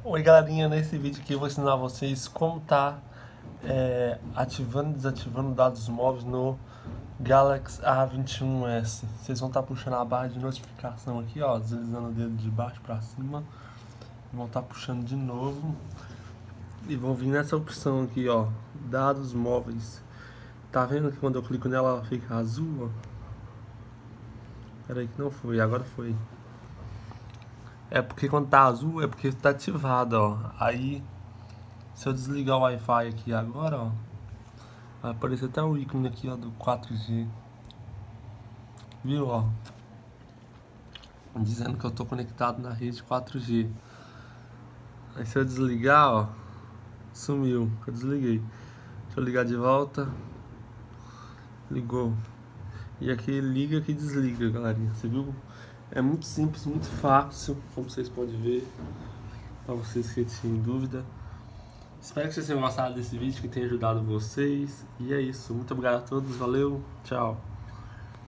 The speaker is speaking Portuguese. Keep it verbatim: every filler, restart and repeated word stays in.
Oi galerinha, nesse vídeo aqui eu vou ensinar vocês como tá é, ativando e desativando dados móveis no Galaxy A vinte e um S. Vocês vão estar puxando a barra de notificação aqui, ó, deslizando o dedo de baixo para cima, vão estar puxando de novo e vão vir nessa opção aqui, ó, dados móveis. Tá vendo que quando eu clico nela ela fica azul, ó? Pera aí que não foi, agora foi. É porque quando tá azul é porque tá ativado, ó. Aí se eu desligar o Wi-Fi aqui agora, ó, vai aparecer até o ícone aqui, ó, do quatro G. Viu, ó? Dizendo que eu tô conectado na rede quatro G. Aí se eu desligar, ó, sumiu. Eu desliguei. Deixa eu ligar de volta. Ligou. E aqui liga, aqui desliga, galerinha. Você viu? É muito simples, muito fácil, como vocês podem ver. Pra vocês que tinham dúvida. Espero que vocês tenham gostado desse vídeo, que tenha ajudado vocês. E é isso. Muito obrigado a todos. Valeu. Tchau.